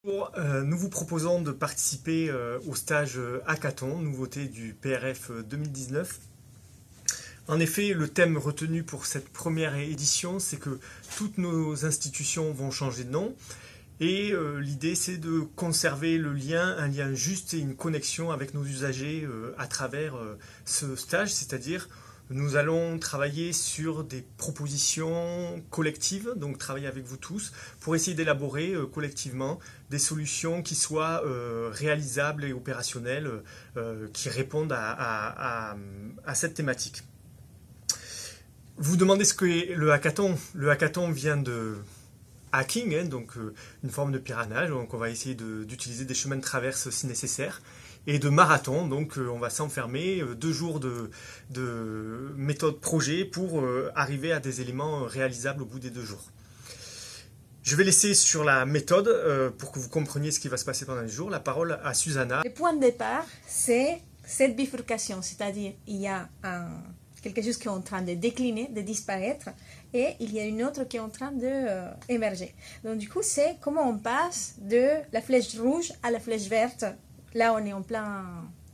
Nous vous proposons de participer au stage Hackathon, nouveauté du PRF 2019. En effet, le thème retenu pour cette première édition, c'est que toutes nos institutions vont changer de nom. Et l'idée, c'est de conserver le lien, un lien juste et une connexion avec nos usagers à travers ce stage, c'est-à-dire nous allons travailler sur des propositions collectives, donc travailler avec vous tous, pour essayer d'élaborer collectivement des solutions qui soient réalisables et opérationnelles, qui répondent à cette thématique. Vous demandez ce qu'est le hackathon. Le hackathon vient de hacking, hein, donc une forme de piranage, donc on va essayer d'utiliser des chemins de traverse si nécessaire, et de marathon, donc on va s'enfermer 2 jours de méthode projet pour arriver à des éléments réalisables au bout des 2 jours. Je vais laisser sur la méthode, pour que vous compreniez ce qui va se passer pendant les jours, la parole à Susanna. Le point de départ, c'est cette bifurcation, c'est-à-dire il y a quelque chose qui est en train de décliner, de disparaître, et il y a une autre qui est en train d'émerger. Donc du coup, c'est comment on passe de la flèche rouge à la flèche verte. Là, on est en plein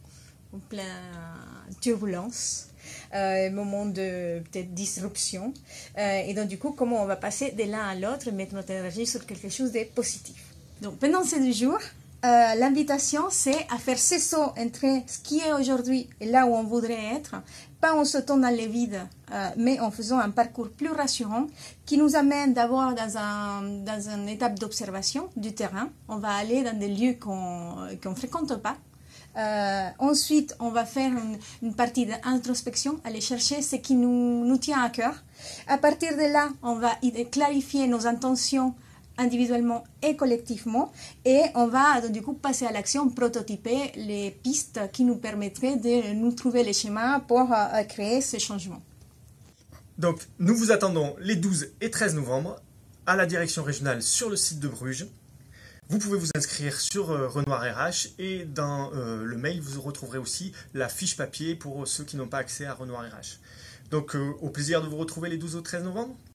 turbulence, moment de peut-être disruption. Et donc du coup, comment on va passer de l'un à l'autre et mettre notre énergie sur quelque chose de positif. Donc pendant ces 2 jours, l'invitation, c'est à faire ce saut entre ce qui est aujourd'hui et là où on voudrait être, pas en sautant dans les vides, mais en faisant un parcours plus rassurant qui nous amène d'abord dans une étape d'observation du terrain. On va aller dans des lieux qu'on ne fréquente pas. Ensuite, on va faire une partie d'introspection, aller chercher ce qui nous tient à cœur. À partir de là, on va clarifier nos intentions individuellement et collectivement, et on va du coup passer à l'action, prototyper les pistes qui nous permettraient de nous trouver les schémas pour créer ce changement. Donc nous vous attendons les 12 et 13 novembre à la direction régionale sur le site de Bruges. Vous pouvez vous inscrire sur Renoir RH, et dans le mail vous retrouverez aussi la fiche papier pour ceux qui n'ont pas accès à Renoir RH. Donc au plaisir de vous retrouver les 12 au 13 novembre.